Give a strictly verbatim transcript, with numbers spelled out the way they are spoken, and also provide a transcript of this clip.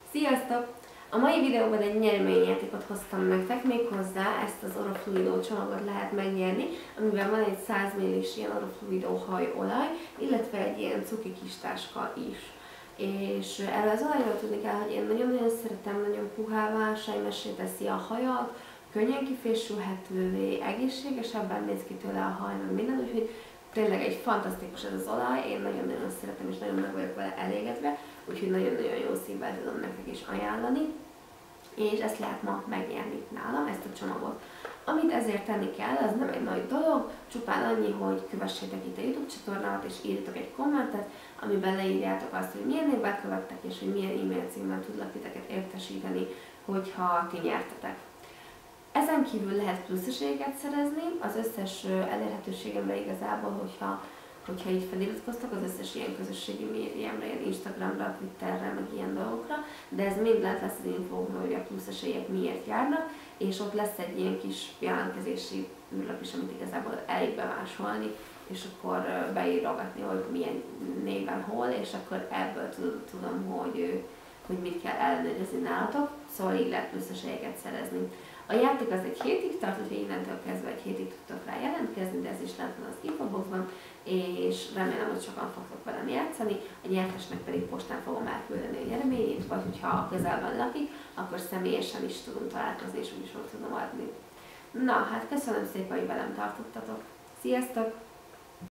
Sziasztok! A mai videóban egy nyereményjátékot hoztam nektek, méghozzá ezt az Orofluido csomagot lehet megnyerni, amiben van egy száz millis ilyen Orofluido hajolaj, illetve egy ilyen cuki kis táska is. És erről az olajról tudni kell, hogy én nagyon-nagyon szeretem, nagyon puhává, sejmessé teszi a hajat, könnyen kifésülhetővé, egészségesebben néz ki tőle a haj, meg minden, úgyhogy tényleg egy fantasztikus ez az olaj, én nagyon-nagyon szeretem és nagyon meg vagyok vele elégedve, úgyhogy nagyon-nagyon jó szívvel tudom nektek is ajánlani, és ezt lehet ma megnyerni nálam, ezt a csomagot. Amit ezért tenni kell, az nem egy nagy dolog, csupán annyi, hogy kövessétek itt a YouTube csatornámat, és írjatok egy kommentet, amiben leírjátok azt, hogy milyen névvel követtek, és hogy milyen e-mail címmel tudlak titeket értesíteni, hogyha ti nyertetek. Ezen kívül lehet pluszességeket szerezni, az összes elérhetőségemre igazából, hogyha, hogyha így feliratkoztak, az összes ilyen közösségi médiámra, ilyen Instagramra, Twitterre, meg ilyen dolgokra, de ez mind lent lesz az infókban, hogy a pluszességek miért járnak, és ott lesz egy ilyen kis jelentkezési űrlap is, amit igazából elég bemásolni, és akkor beírogatni, hogy milyen néven hol, és akkor ebből tudom, hogy, hogy mit kell ellenőrizni nálatok, szóval így lehet pluszességeket szerezni. A játék az egy hétig tart, úgyhogy innentől kezdve egy hétig tudtok rá jelentkezni, de ez is lent van az infoboxban, és remélem, hogy sokan fogtok velem játszani, a nyertesnek pedig postán fogom elküldeni a nyereményét, vagy hogyha a közelben lakik, akkor személyesen is tudunk találkozni, és úgyis meg tudom adni. Na, hát köszönöm szépen, hogy velem tartottatok. Sziasztok!